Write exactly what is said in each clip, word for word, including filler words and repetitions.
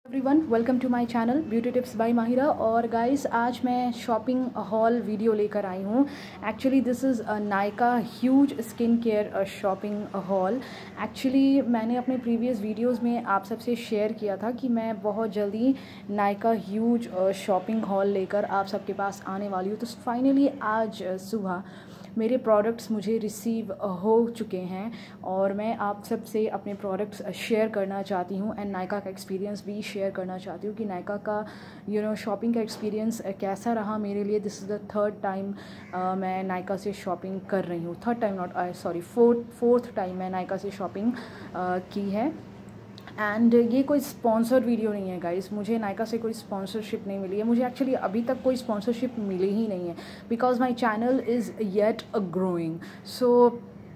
Everyone, welcome to my channel beauty tips by Mahira. और guys, आज मैं शॉपिंग हॉल वीडियो लेकर आई हूँ। Actually this is a Nykaa huge skin care shopping haul. Actually मैंने अपने प्रीवियस वीडियोस में आप सबसे शेयर किया था कि मैं बहुत जल्दी नायका ह्यूज शॉपिंग हॉल लेकर आप सबके पास आने वाली हूँ। तो फाइनली आज सुबह मेरे प्रोडक्ट्स मुझे रिसीव हो चुके हैं और मैं आप सब से अपने प्रोडक्ट्स शेयर करना चाहती हूँ एंड नायका का एक्सपीरियंस भी शेयर करना चाहती हूँ कि नायका का यू नो शॉपिंग का एक्सपीरियंस कैसा रहा मेरे लिए। This is the third time मैं नायका से शॉपिंग कर रही हूँ। Third time not I sorry fourth fourth time मैं नायका से शॉपिंग uh, की है। एंड ये कोई स्पॉन्सर्ड वीडियो नहीं है गाइस, मुझे नायका से कोई स्पॉन्सरशिप नहीं मिली है। मुझे एक्चुअली अभी तक कोई स्पॉन्सरशिप मिली ही नहीं है because my channel is yet a growing. So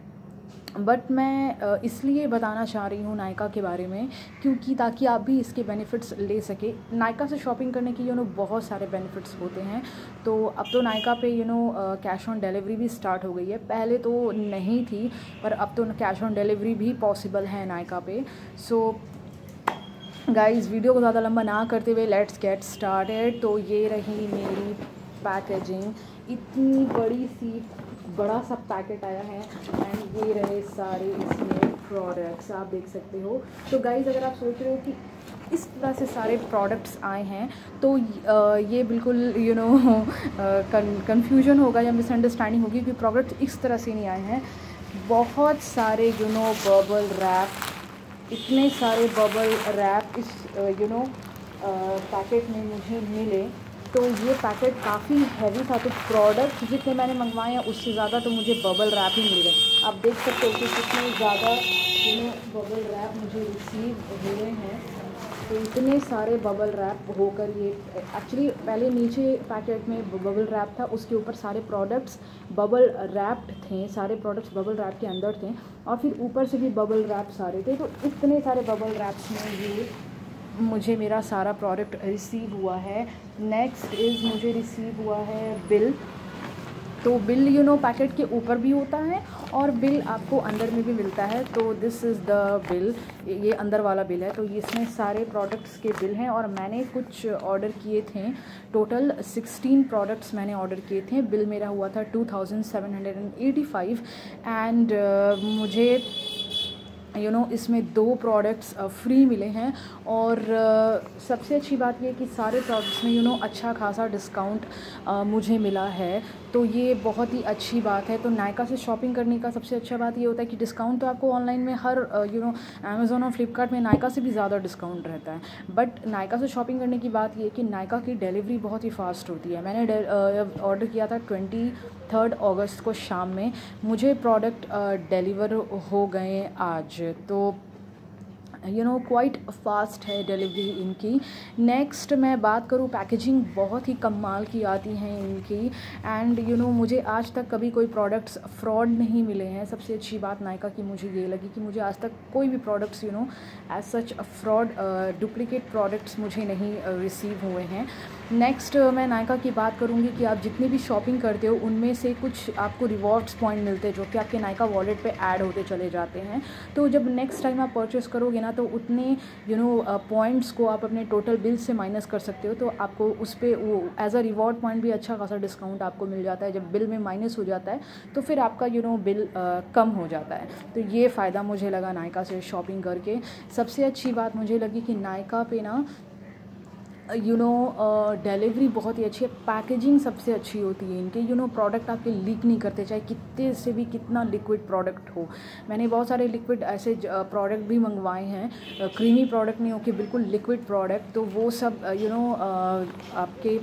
but मैं इसलिए बताना चाह रही हूँ नायका के बारे में क्योंकि ताकि आप भी इसके बेनिफिट्स ले सके। नायका से शॉपिंग करने के यू नो बहुत सारे बेनिफिट्स होते हैं। तो अब तो नायका पे you know cash on delivery भी स्टार्ट हो गई है। पहले तो नहीं थी पर अब तो कैश ऑन डिलीवरी भी पॉसिबल है नायका पे। सो गाइस, वीडियो को ज़्यादा लंबा ना करते हुए लेट्स गेट स्टार्टेड। तो ये रही मेरी पैकेजिंग, इतनी बड़ी सी बड़ा सा पैकेट आया है एंड ये रहे सारे इसमें प्रोडक्ट्स आप देख सकते हो। तो गाइस, अगर आप सोच रहे हो कि इस तरह से सारे प्रोडक्ट्स आए हैं तो ये बिल्कुल यू नो कन्फ्यूजन होगा या मिसअंडरस्टैंडिंग होगी कि प्रोडक्ट्स इस तरह से नहीं आए हैं। बहुत सारे यू नो बबल रैप, इतने सारे बबल रैप इस यू नो पैकेट में मुझे मिले। तो ये पैकेट काफ़ी हैवी था, तो प्रोडक्ट जितने मैंने मंगवाए हैं उससे ज़्यादा तो मुझे बबल रैप ही मिल गए। आप देख सकते हो कि कितने ज़्यादा यू नो बबल रैप मुझे रिसीव हुए हैं। तो इतने सारे बबल रैप होकर ये एक्चुअली पहले नीचे पैकेट में बबल रैप था, उसके ऊपर सारे प्रोडक्ट्स बबल रैप्ड थे, सारे प्रोडक्ट्स बबल रैप के अंदर थे और फिर ऊपर से भी बबल रैप सारे थे। तो इतने सारे बबल रैप्स में ये मुझे मेरा सारा प्रोडक्ट रिसीव हुआ है। नेक्स्ट इज़ मुझे रिसीव हुआ है बिल। तो बिल यू नो पैकेट के ऊपर भी होता है और बिल आपको अंदर में भी मिलता है। तो दिस इज़ द बिल, ये अंदर वाला बिल है। तो इसमें सारे प्रोडक्ट्स के बिल हैं और मैंने कुछ ऑर्डर किए थे। टोटल सिक्सटीन प्रोडक्ट्स मैंने ऑर्डर किए थे। बिल मेरा हुआ था two thousand seven hundred and eighty five and मुझे यू you नो know, इसमें दो प्रोडक्ट्स फ्री मिले हैं। और uh, सबसे अच्छी बात ये है कि सारे प्रोडक्ट्स में यू you नो know, अच्छा खासा डिस्काउंट uh, मुझे मिला है। तो ये बहुत ही अच्छी बात है। तो नायका से शॉपिंग करने का सबसे अच्छा बात ये होता है कि डिस्काउंट तो आपको ऑनलाइन में हर यू नो अमेज़ॉन और फ्लिपकार्ट में नायका से भी ज़्यादा डिस्काउंट रहता है। बट नायका से शॉपिंग करने की बात ये है कि नायका की डिलीवरी बहुत ही फास्ट होती है। मैंने ऑर्डर किया था ट्वेंटी थर्ड अगस्त को शाम में, मुझे प्रोडक्ट डिलीवर हो गए आज। तो यू नो क्वाइट फास्ट है डिलीवरी इनकी। नेक्स्ट मैं बात करूँ, पैकेजिंग बहुत ही कमाल की आती हैं इनकी एंड यू नो मुझे आज तक कभी कोई प्रोडक्ट्स फ्रॉड नहीं मिले हैं। सबसे अच्छी बात नायका की मुझे ये लगी कि मुझे आज तक कोई भी products you know as such fraud duplicate products मुझे नहीं रिसीव हुए हैं। नेक्स्ट मैं नायका की बात करूँगी कि आप जितनी भी शॉपिंग करते हो उनमें से कुछ आपको रिवॉर्ड्स पॉइंट मिलते हैं जो कि आपके नायका वॉलेट पे ऐड होते चले जाते हैं। तो जब नेक्स्ट टाइम आप परचेस करोगे ना तो उतने यू नो पॉइंट्स को आप अपने टोटल बिल से माइनस कर सकते हो। तो आपको उस पर वो एज अ रिवॉर्ड पॉइंट भी अच्छा खासा डिस्काउंट आपको मिल जाता है। जब बिल में माइनस हो जाता है तो फिर आपका यू नो बिल कम हो जाता है। तो ये फ़ायदा मुझे लगा नायका से शॉपिंग करके। सबसे अच्छी बात मुझे लगी कि नायका पे ना यू नो डिलीवरी बहुत ही अच्छी है। पैकेजिंग सबसे अच्छी होती है इनके। यू नो प्रोडक्ट आपके लीक नहीं करते, चाहे कितने से भी कितना लिक्विड प्रोडक्ट हो। मैंने बहुत सारे लिक्विड ऐसे प्रोडक्ट भी मंगवाए हैं, क्रीमी प्रोडक्ट नहीं हो कि बिल्कुल लिक्विड प्रोडक्ट, तो वो सब यू नो आपके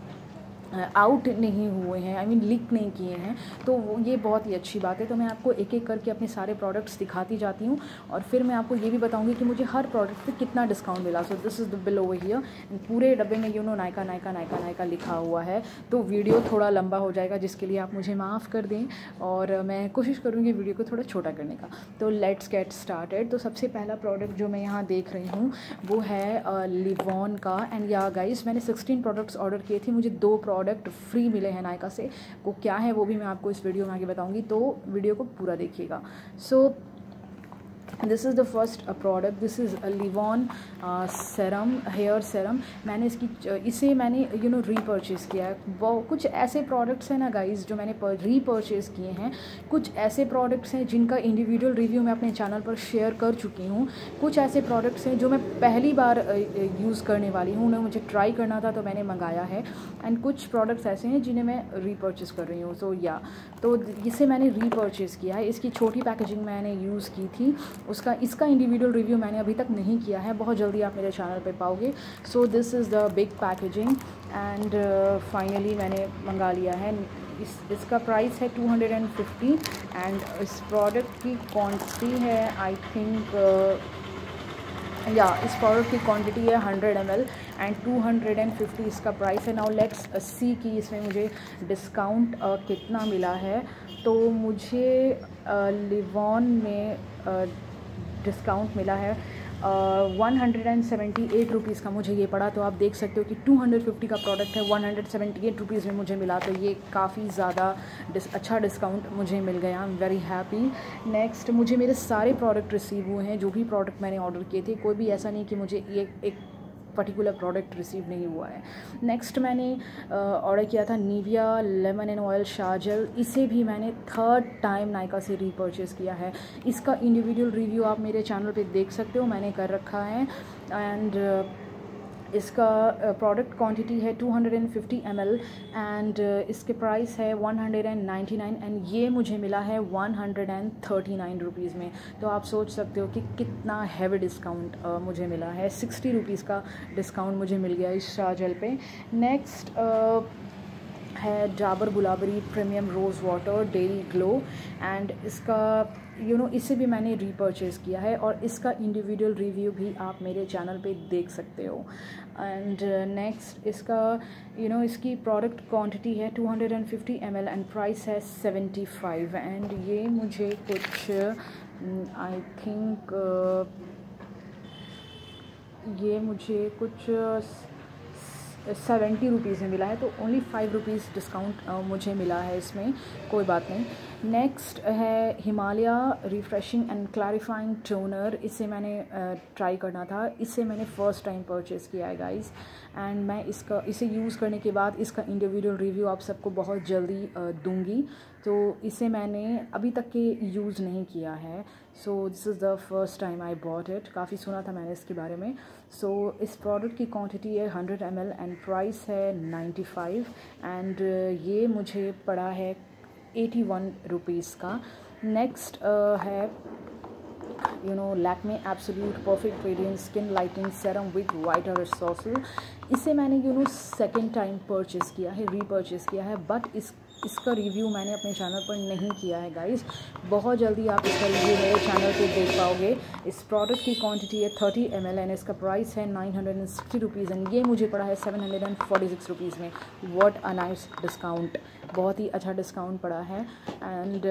आउट नहीं हुए हैं, आई मीन लीक नहीं किए हैं। तो वो ये बहुत ही अच्छी बात है। तो मैं आपको एक एक करके अपने सारे प्रोडक्ट्स दिखाती जाती हूँ और फिर मैं आपको ये भी बताऊँगी कि मुझे हर प्रोडक्ट पे कितना डिस्काउंट मिला। So this is the bill over here. पूरे डब्बे में यू नो नायका नायका नायका नायका लिखा हुआ है। तो वीडियो थोड़ा लंबा हो जाएगा जिसके लिए आप मुझे माफ़ कर दें और मैं कोशिश करूँगी वीडियो को थोड़ा छोटा करने का। तो लेट्स गेट स्टार्टेड। तो सबसे पहला प्रोडक्ट जो मैं यहाँ देख रही हूँ वो है लिवॉन का। एंड या गाइस, मैंने सिक्सटीन प्रोडक्ट्स ऑर्डर किए थे, मुझे दो प्रोडक्ट फ्री मिले हैं नायका से। वो क्या है वो भी मैं आपको इस वीडियो में आगे बताऊंगी, तो वीडियो को पूरा देखिएगा। So this is the first product, this is Livon serum, hair serum. मैंने इसकी इसे मैंने यू नो रीपर्चेज़ किया है। वो कुछ ऐसे प्रोडक्ट्स हैं ना गाइस जो मैंने रीपर्चेज़ किए हैं। कुछ ऐसे प्रोडक्ट्स हैं जिनका इंडिविजुअल रिव्यू मैं अपने चैनल पर शेयर कर चुकी हूँ। कुछ ऐसे प्रोडक्ट्स हैं जो मैं पहली बार यूज़ करने वाली हूँ, उन्हें मुझे ट्राई करना था तो मैंने मंगाया है। एंड कुछ प्रोडक्ट्स ऐसे हैं जिन्हें मैं रीपर्चेज़ कर रही हूँ। सो या तो इसे मैंने रीपर्चेज़ किया है। इसकी छोटी पैकेजिंग मैंने यूज़ की थी। उसका इसका इंडिविजुअल रिव्यू मैंने अभी तक नहीं किया है, बहुत जल्दी आप मेरे चैनल पे पाओगे। So this is the big packaging and finally मैंने मंगा लिया है। इस इसका प्राइस है two hundred and fifty and इस प्रोडक्ट की क्वांटिटी है आई थिंक या इस प्रोडक्ट की क्वांटिटी है hundred M L and two hundred and fifty इसका प्राइस है। नाउ लेट्स सी कि इसमें मुझे डिस्काउंट uh, कितना मिला है। तो मुझे लिवॉन uh, में डिस्काउंट uh, मिला है one hundred and seventy eight rupees का मुझे ये पड़ा। तो आप देख सकते हो कि टू हंड्रेड फिफ्टी का प्रोडक्ट है, one hundred seventy eight rupees में मुझे मिला। तो ये काफ़ी ज़्यादा डिस अच्छा डिस्काउंट मुझे मिल गया। I am very happy. Next मुझे मेरे सारे प्रोडक्ट रिसीव हुए हैं, जो भी प्रोडक्ट मैंने ऑर्डर किए थे। कोई भी ऐसा नहीं कि मुझे ये एक पर्टिकुलर प्रोडक्ट रिसीव नहीं हुआ है। नेक्स्ट मैंने ऑर्डर किया था Nivea lemon and oil shower gel. इसे भी मैंने थर्ड टाइम नायका से रीपर्चेज़ किया है। इसका इंडिविजुअल रिव्यू आप मेरे चैनल पे देख सकते हो, मैंने कर रखा है। एंड इसका प्रोडक्ट क्वांटिटी है two hundred fifty ML L एंड इसके प्राइस है one hundred ninety nine and ये मुझे मिला है one hundred thirty nine rupees में। तो आप सोच सकते हो कि कितना हैवी डिस्काउंट uh, मुझे मिला है। सिक्सटी रुपीज़ का डिस्काउंट मुझे मिल गया इस शावर जेल पे। नेक्स्ट uh, है Dabur Gulabari premium rose water daily glow and इसका यू you नो know, इसे भी मैंने रीपर्चेज़ किया है और इसका इंडिविजुअल रिव्यू भी आप मेरे चैनल पे देख सकते हो। एंड नेक्स्ट इसका यू नो इसकी प्रोडक्ट क्वांटिटी है two hundred fifty ML L एंड प्राइस है सेवेंटी फाइव एंड ये मुझे कुछ आई थिंक uh, ये मुझे कुछ सेवेंटी रुपीज़ में मिला है। तो ओनली फाइव रुपीज़ डिस्काउंट मुझे मिला है इसमें, कोई बात नहीं। नेक्स्ट है Himalaya refreshing and clarifying toner. इसे मैंने ट्राई uh, करना था। इसे मैंने फ़र्स्ट टाइम परचेज़ किया है गाइस एंड मैं इसका इसे यूज़ करने के बाद इसका इंडिविजुअल रिव्यू आप सबको बहुत जल्दी uh, दूंगी। तो इसे मैंने अभी तक के यूज़ नहीं किया है। So this is the first time I bought it. काफ़ी सुना था मैंने इसके बारे में। सो so, इस प्रोडक्ट की क्वांटिटी है हंड्रेड एम एल एंड प्राइस है नाइन्टी फाइव एंड ये मुझे पड़ा है एटी वन रुपीज़ का। नेक्स्ट uh, है you know Lakme absolute perfect radiant skin lightening serum with whiter resorcinol. इसे मैंने you know second time purchase किया है, रीपर्चेज़ किया है, बट इस इसका रिव्यू मैंने अपने चैनल पर नहीं किया है गाइस। बहुत जल्दी आप इसका रिव्यू मेरे चैनल पे देख पाओगे। इस प्रोडक्ट की क्वांटिटी है थर्टी एम एल एंड इसका प्राइस है nine hundred and sixty rupees and ये मुझे पड़ा है seven hundred and forty six rupees में। व्हाट अ नाइस डिस्काउंट, बहुत ही अच्छा डिस्काउंट पड़ा है। एंड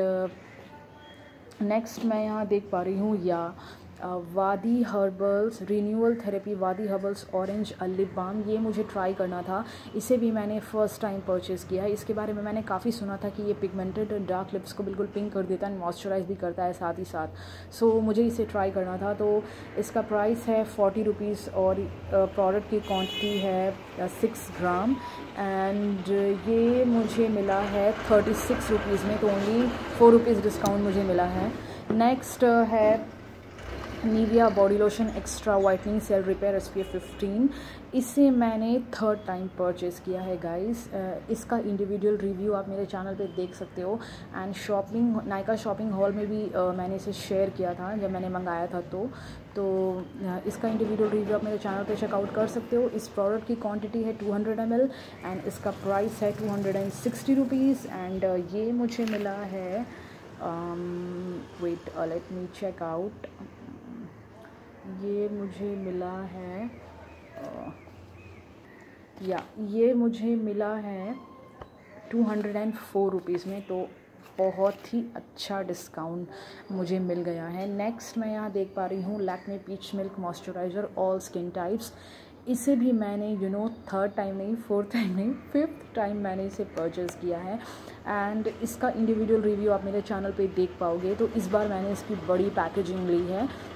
नेक्स्ट uh, मैं यहाँ देख पा रही हूँ या Vaadi herbals renewal therapy Vaadi herbals orange lip balm. ये मुझे ट्राई करना था। इसे भी मैंने फ़र्स्ट टाइम परचेज़ किया है। इसके बारे में मैंने काफ़ी सुना था कि ये पिगमेंटेड डार्क लिप्स को बिल्कुल पिंक कर देता है, मॉइस्चराइज भी करता है साथ ही साथ। सो so, मुझे इसे ट्राई करना था। तो इसका प्राइस है फोर्टी रुपीज़ और प्रोडक्ट की क्वान्टिटी है सिक्स ग्राम एंड ये मुझे मिला है थर्टी सिक्स रुपीज़ में। तो ओनली फोर रुपीज़ डिस्काउंट मुझे मिला है। नेक्स्ट है Nivea body lotion extra whitening cell repair S P F fifteen. इसे मैंने थर्ड टाइम परचेज़ किया है गाइस। इसका इंडिविजुअल रिव्यू आप मेरे चैनल पे देख सकते हो and shopping Nykaa shopping haul में भी uh, मैंने इसे शेयर किया था जब मैंने मंगाया था। तो तो uh, इसका इंडिविजुअल रिव्यू आप मेरे चैनल पे चेकआउट कर सकते हो। इस प्रोडक्ट की क्वांटिटी है टू हंड्रेड एम एल एंड इसका प्राइस है two hundred and sixty rupees and ये मुझे मिला है wait let me check out ये मुझे मिला है या ये मुझे मिला है two hundred and four rupees में। तो बहुत ही अच्छा डिस्काउंट मुझे मिल गया है। नेक्स्ट मैं यहाँ देख पा रही हूँ Lakme peach milk moisturizer all skin types. इसे भी मैंने यू नो थर्ड टाइम नहीं, फोर्थ टाइम नहीं, फिफ्थ टाइम मैंने इसे परचेज़ किया है एंड इसका इंडिविजुअल रिव्यू आप मेरे चैनल पे देख पाओगे। तो इस बार मैंने इसकी बड़ी पैकेजिंग ली है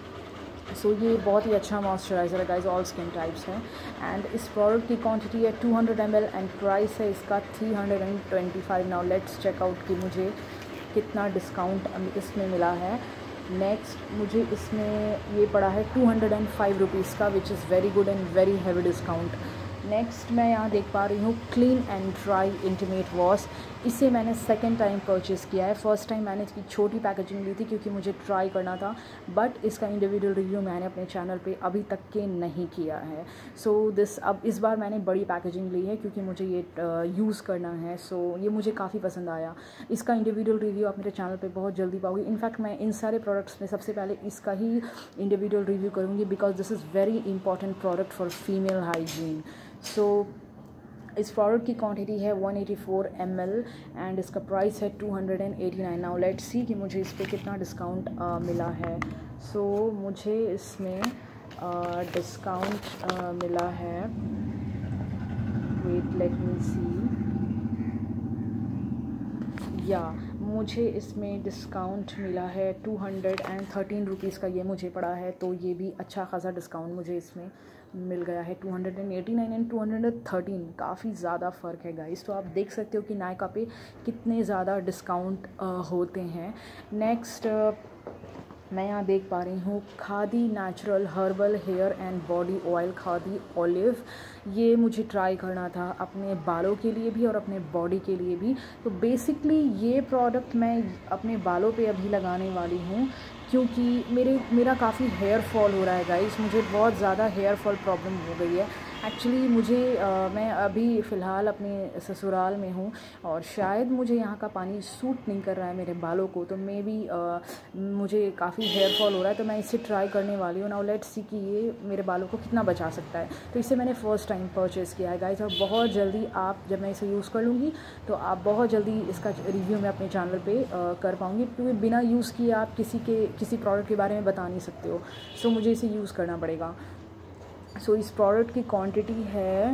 सो so, ये बहुत ही अच्छा मॉइस्चराइज़र है गाइस, ऑल स्किन टाइप्स है। एंड इस प्रोडक्ट की क्वांटिटी है टू हंड्रेड एम एल एंड प्राइस है इसका three hundred twenty five. Now let's check out कि मुझे कितना डिस्काउंट इसमें मिला है। नेक्स्ट मुझे इसमें ये पड़ा है two hundred and five rupees का, which is very good and very heavy discount. Next मैं यहाँ देख पा रही हूँ clean and dry intimate wash. इसे मैंने सेकेंड टाइम परचेज़ किया है। फर्स्ट टाइम मैंने इसकी छोटी पैकेजिंग ली थी क्योंकि मुझे ट्राई करना था, बट इसका इंडिविजुअल रिव्यू मैंने अपने चैनल पे अभी तक के नहीं किया है। सो so, दिस अब इस बार मैंने बड़ी पैकेजिंग ली है क्योंकि मुझे ये यूज़ करना है। सो so, ये मुझे काफ़ी पसंद आया। इसका इंडिविजुअल रिव्यू आप मेरे चैनल पर बहुत जल्दी पाओगे। इनफैक्ट मैं इन सारे प्रोडक्ट्स में सबसे पहले इसका ही इंडिविजुअल रिव्यू करूँगी because this is very important product for female hygiene. So so, इस प्रोडक्ट की क्वांटिटी है one eighty four ML L एंड इसका प्राइस है two hundred eighty nine. Now let's see कि मुझे इस पर कितना डिस्काउंट uh, मिला है। सो so, मुझे इसमें डिस्काउंट uh, uh, मिला है, वेट लेट मी सी, या मुझे इसमें डिस्काउंट मिला है two hundred and thirteen rupees का, ये मुझे पड़ा है। तो ये भी अच्छा खासा डिस्काउंट मुझे इसमें मिल गया है। Two hundred eighty nine and two hundred thirteen, काफ़ी ज़्यादा फ़र्क है गाइस। तो आप देख सकते हो कि नायका पे कितने ज़्यादा डिस्काउंट होते हैं। नेक्स्ट मैं यहाँ देख पा रही हूँ Khadi natural herbal hair and body oil, Khadi olive. ये मुझे ट्राई करना था अपने बालों के लिए भी और अपने बॉडी के लिए भी। तो बेसिकली ये प्रोडक्ट मैं अपने बालों पे अभी लगाने वाली हूँ क्योंकि मेरे मेरा काफ़ी हेयर फॉल हो रहा है गाइस। मुझे बहुत ज़्यादा हेयर फॉल प्रॉब्लम हो गई है एक्चुअली। मुझे आ, मैं अभी फ़िलहाल अपने ससुराल में हूँ और शायद मुझे यहाँ का पानी सूट नहीं कर रहा है मेरे बालों को, तो मे बी मुझे काफ़ी हेयर फॉल हो रहा है। तो मैं इसे ट्राई करने वाली हूँ। नाउ लेट्स सी कि ये मेरे बालों को कितना बचा सकता है। तो इसे मैंने फ़र्स्ट टाइम परचेज़ किया है गाइस और बहुत जल्दी आप जब मैं इसे यूज़ कर लूँगी तो आप बहुत जल्दी इसका रिव्यू मैं अपने चैनल पर कर पाऊँगी, क्योंकि बिना यूज़ किए आप किसी के किसी प्रोडक्ट के बारे में बता नहीं सकते हो। सो so, मुझे इसे यूज़ करना पड़ेगा। सो so, इस प्रोडक्ट की क्वांटिटी है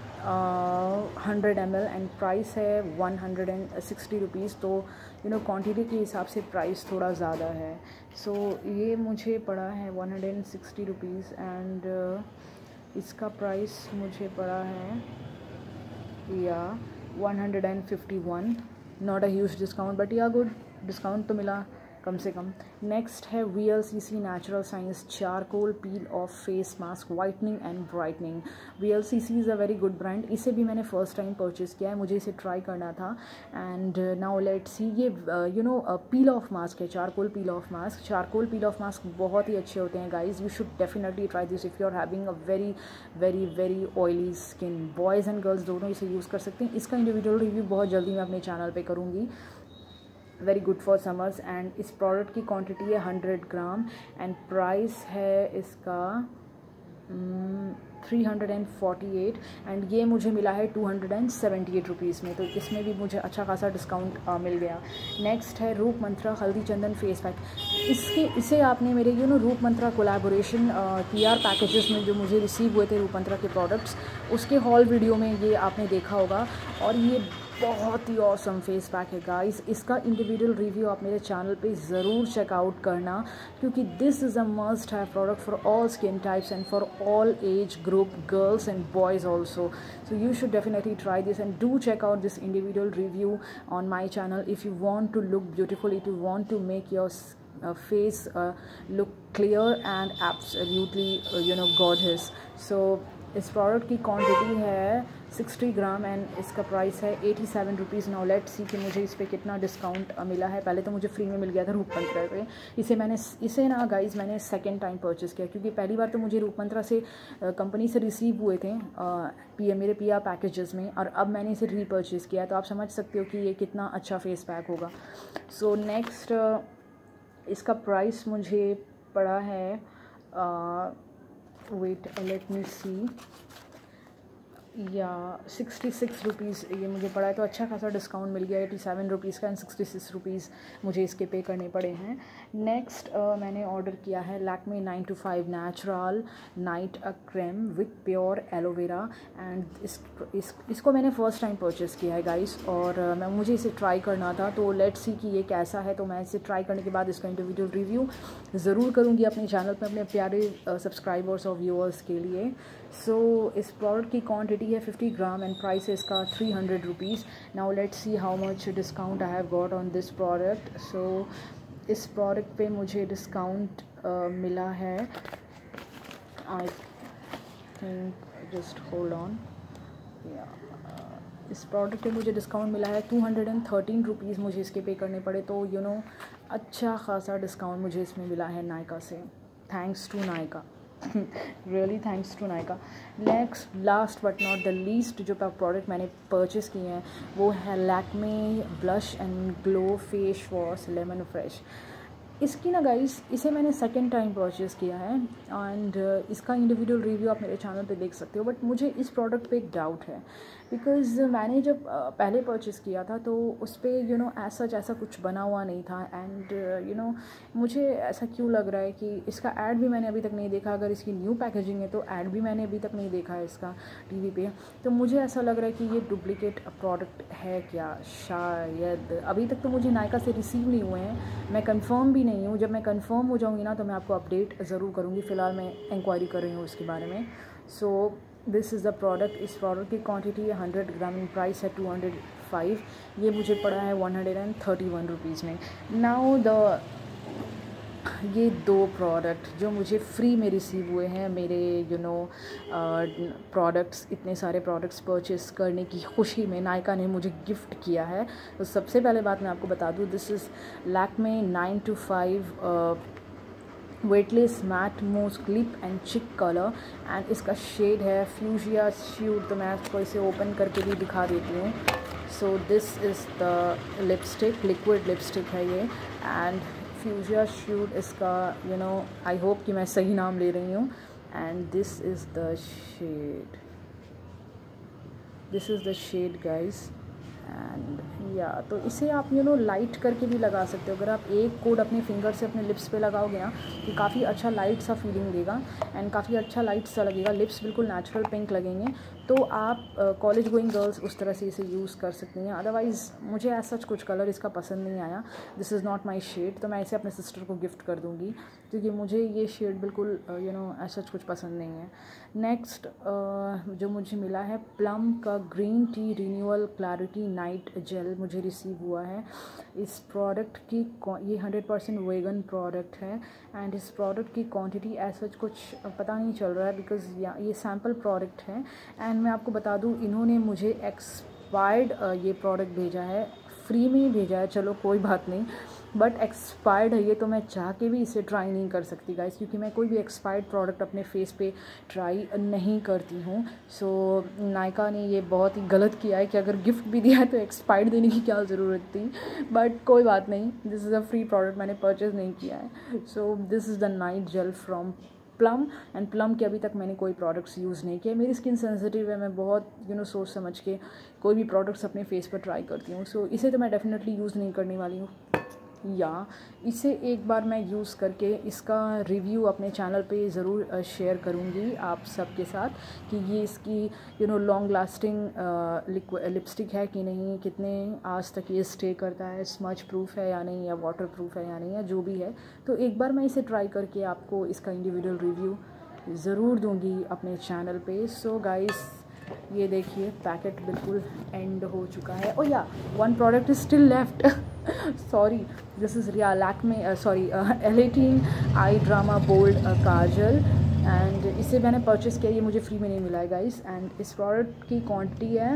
हंड्रेड एम एल एंड प्राइस है one hundred and sixty rupees. तो यू नो क्वांटिटी के हिसाब से प्राइस थोड़ा ज़्यादा है। सो so, ये मुझे पड़ा है one hundred and sixty rupees and इसका प्राइस मुझे पड़ा है yeah one hundred and fifty one. Not a huge discount but yeah good discount तो मिला कम से कम। नेक्स्ट है V L C C natural science charcoal peel off face mask whitening and brightening. V L C C is a very good brand. इसे भी मैंने first time purchase किया है, मुझे इसे ट्राई करना था। एंड नाउ लेट्स सी, ये you know peel off mask है, charcoal peel off mask. Charcoal peel off mask बहुत ही अच्छे होते हैं guys, you should definitely try this if you are having a very very very oily skin. Boys and girls दोनों इसे use कर सकते हैं। इसका इंडिविजुअल रिव्यू बहुत जल्दी मैं अपने चैनल पर करूँगी। Very good for summers and इस प्रोडक्ट की क्वांटिटी है हंड्रेड ग्राम एंड प्राइस है इसका three hundred and forty eight and ये मुझे मिला है two hundred and seventy eight rupees में। तो इसमें भी मुझे अच्छा खासा डिस्काउंट मिल गया। नेक्स्ट है रूप मंत्रा हल्दी चंदन फेस पैक। इसके इसे आपने मेरे you know Roop Mantra collaboration P R packages में जो मुझे रिसीव हुए थे रूप मंत्रा के प्रोडक्ट्स, उसके हॉल वीडियो में ये आपने देखा होगा। और ये बहुत ही ऑसम फेस पैक है गाइस। इसका इंडिविजुअल रिव्यू आप मेरे चैनल पे ज़रूर चेकआउट करना क्योंकि this is a must have product for all skin types and for all age group, girls and boys also. So you should definitely try this and do check out this individual review on my channel if you want to look beautiful, if you want to make your uh, face uh, look clear and absolutely uh, you know gorgeous. So इस product की quantity है sixty gram and इसका price है eighty seven rupees. Now let's see कि मुझे इस पर कितना डिस्काउंट मिला है। पहले तो मुझे फ्री में मिल गया था रूप मंत्रा पे। इसे मैंने इसे ना गाइज मैंने सेकेंड टाइम परचेज़ किया क्योंकि पहली बार तो मुझे रूप मंत्रा से कंपनी से रिसीव हुए थे पी मेरे पी आर पैकेजेस में, और अब मैंने इसे रीपर्चेज़ किया। तो आप समझ सकते हो कि ये कितना अच्छा फेस पैक होगा। सो so, नेक्स्ट इसका प्राइस मुझे पड़ा है वेट लेट मी सी, या सिक्सटी सिक्स रुपीज़ ये मुझे पड़ा है, तो अच्छा खासा डिस्काउंट मिल गया। एटी सेवन रुपीज़ का एंड सिक्सटी सिक्स रुपीज़ मुझे इसके पे करने पड़े हैं। नेक्स्ट uh, मैंने ऑर्डर किया है Lakme nine to five natural night a cream with pure aloe vera and इस, इस इसको मैंने फ़र्स्ट टाइम परचेज़ किया है गाइस, और uh, मैं मुझे इसे ट्राई करना था, तो लेट्स सी कि ये कैसा है। तो मैं इसे ट्राई करने के बाद इसका इंडिविजुअल रिव्यू ज़रूर करूँगी अपने चैनल पर अपने प्यारे सब्सक्राइबर्स और व्यूअर्स के लिए। सो so, इस प्रोडक्ट की क्वांटिटी है फिफ्टी ग्राम एंड प्राइस है इसका three hundred rupees. Now let's see how much discount I have got on this product. So इस प्रोडक्ट पे मुझे डिस्काउंट uh, मिला है, I think just hold on, yeah इस प्रोडक्ट पे मुझे डिस्काउंट मिला है two hundred and thirteen rupees मुझे इसके पे करने पड़े। तो यू you नो know, अच्छा खासा डिस्काउंट मुझे इसमें मिला है नायका से। Thanks to Nykaa, really thanks to Nykaa. Next last but not the least जो प्रोडक्ट मैंने परचेज़ किए हैं वो है Lakme blush and glow face wash lemon fresh. इसकी ना गाइस, इसे मैंने सेकंड टाइम परचेज़ किया है एंड uh, इसका इंडिविजुअल रिव्यू आप मेरे चैनल पे देख सकते हो। बट मुझे इस प्रोडक्ट पे एक डाउट है, बिकॉज़ मैंने जब uh, पहले परचेज़ किया था तो उस पर यू नो ऐसा जैसा कुछ बना हुआ नहीं था एंड यू नो मुझे ऐसा क्यों लग रहा है कि इसका ऐड भी मैंने अभी तक नहीं देखा। अगर इसकी न्यू पैकेजिंग है तो ऐड भी मैंने अभी तक नहीं देखा है इसका टीवी पे, तो मुझे ऐसा लग रहा है कि ये डुप्लीकेट प्रोडक्ट है क्या, शायद। अभी तक तो मुझे नायका से रिसीव नहीं हुए हैं, मैं कंफर्म भी नहीं हूँ। जब मैं कंफर्म हो जाऊँगी ना तो मैं आपको अपडेट ज़रूर करूँगी। फ़िलहाल मैं इंक्वायरी कर रही हूँ उसके बारे में। So this is the product. इस प्रोडक्ट की क्वांटिटी है हंड्रेड ग्राम, प्राइस है टू हंड्रेड फाइव। ये मुझे पड़ा है one hundred and thirty one rupees में। नाउ द ये दो प्रोडक्ट जो मुझे फ्री में रिसीव हुए हैं, मेरे यू नो प्रोडक्ट्स, इतने सारे प्रोडक्ट्स परचेस करने की खुशी में नायका ने मुझे गिफ्ट किया है। तो सबसे पहले बात मैं आपको बता दूं, this is Lakme nine to five weightless matte mousse lip and cheek colour एंड इसका शेड है फ्यूजिया श्यूट। तो मैं आपको इसे ओपन करके भी दिखा देती हूँ। So this is the lipstick, liquid lipstick है ये एंड फ्यूजिया श्यूट इसका, यू नो आई होप कि मैं सही नाम ले रही हूँ। And this is the shade, this is the shade guys and या तो इसे आप यू नो लाइट करके भी लगा सकते हो। अगर आप एक कोड अपने फिंगर से अपने लिप्स पे लगाओगे ना तो काफ़ी अच्छा लाइट सा फीलिंग देगा एंड काफ़ी अच्छा लाइट सा लगेगा, लिप्स बिल्कुल नेचुरल पिंक लगेंगे। तो आप कॉलेज गोइंग गर्ल्स उस तरह से इसे यूज़ कर सकती हैं। अदरवाइज़ मुझे ऐसा कुछ कलर इसका पसंद नहीं आया, this is not my shade. तो मैं इसे अपने सिस्टर को गिफ्ट कर दूँगी क्योंकि मुझे ये शेड बिल्कुल यू नो ऐसा कुछ पसंद नहीं है। नेक्स्ट uh, जो मुझे मिला है प्लम का green tea renewal clarity night gel मुझे रिसीव हुआ है। इस प्रोडक्ट की ये हंड्रेड परसेंट वेगन प्रोडक्ट है एंड इस प्रोडक्ट की क्वांटिटी ऐसा कुछ पता नहीं चल रहा है बिकॉज़ ये सैम्पल प्रोडक्ट है। एंड मैं आपको बता दूं, इन्होंने मुझे एक्सपायर्ड ये प्रोडक्ट भेजा है, फ्री में ही भेजा है, चलो कोई बात नहीं, बट एक्सपायर्ड है ये, तो मैं चाह के भी इसे ट्राई नहीं कर सकती गाइस, क्योंकि मैं कोई भी एक्सपायर्ड प्रोडक्ट अपने फेस पे ट्राई नहीं करती हूँ। सो नायका ने ये बहुत ही गलत किया है कि अगर गिफ्ट भी दिया है तो एक्सपायर्ड देने की क्या ज़रूरत थी, बट कोई बात नहीं, this is a free product, मैंने परचेज़ नहीं किया है। So this is the night gel from Plum and Plum के अभी तक मैंने कोई प्रोडक्ट्स यूज़ नहीं किए। मेरी स्किन सेंसिटिव है, मैं बहुत यू नो सोच समझ के कोई भी प्रोडक्ट्स अपने फेस पर ट्राई करती हूँ। सो so, इसे तो मैं डेफिनेटली यूज़ नहीं करने वाली हूँ, या इसे एक बार मैं यूज़ करके इसका रिव्यू अपने चैनल पे ज़रूर शेयर करूँगी आप सबके साथ कि ये इसकी you know long lasting lipstick है कि नहीं, कितने आज तक ये स्टे करता है, स्मच प्रूफ है या नहीं, या वाटर प्रूफ है या नहीं, या जो भी है। तो एक बार मैं इसे ट्राई करके आपको इसका इंडिविजुअल रिव्यू ज़रूर दूँगी अपने चैनल पे। सो गाइस ये देखिए पैकेट बिल्कुल एंड हो चुका है। Oh yeah one product is still left, sorry, this is रिया Lakme sorry Elle eighteen eye drama bold kajal and इसे मैंने परचेज़ किया, ये मुझे फ्री में नहीं मिला है गाइस। एंड इस प्रोडक्ट की क्वांटिटी है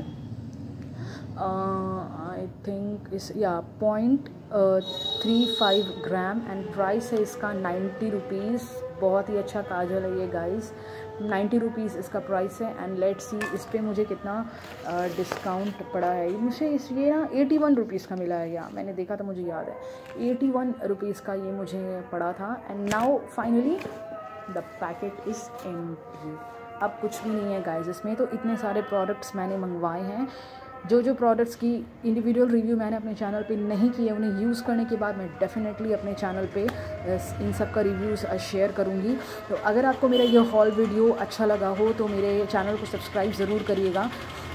आई थिंक इस yeah point three five gram and price है इसका नाइन्टी रुपीज़। बहुत ही अच्छा काजल है ये गाइस, नाइन्टी रुपीज़ इसका प्राइस है। एंड लेट्स सी इस पर मुझे कितना डिस्काउंट uh, पड़ा है। मुझे इस ये ना एटी वन रुपीज़ का मिला है, या मैंने देखा था, मुझे याद है एटी वन रुपीज़ का ये मुझे पड़ा था। And now finally the packet is empty. अब कुछ भी नहीं है गाइस इसमें। तो इतने सारे प्रोडक्ट्स मैंने मंगवाए हैं, जो जो प्रोडक्ट्स की इंडिविजुअल रिव्यू मैंने अपने चैनल पे नहीं किए, उन्हें यूज़ करने के बाद मैं डेफिनेटली अपने चैनल पे इन सब का रिव्यूज़ शेयर करूँगी। तो अगर आपको मेरा ये हॉल वीडियो अच्छा लगा हो तो मेरे चैनल को सब्सक्राइब ज़रूर करिएगा।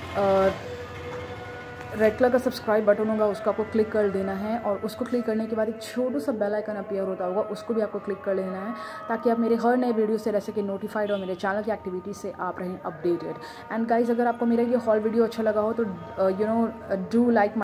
रेड कलर का सब्सक्राइब बटन होगा, उसको आपको क्लिक कर देना है, और उसको क्लिक करने के बाद एक छोटू सा बेल आइकन अपीयर होता होगा, उसको भी आपको क्लिक कर लेना है, ताकि आप मेरे हर नए वीडियो से रह सके नोटिफाइड और मेरे चैनल की एक्टिविटी से आप रहें अपडेटेड। एंड गाइज, अगर आपको मेरा ये हॉल वीडियो अच्छा लगा हो तो यू नो डू लाइक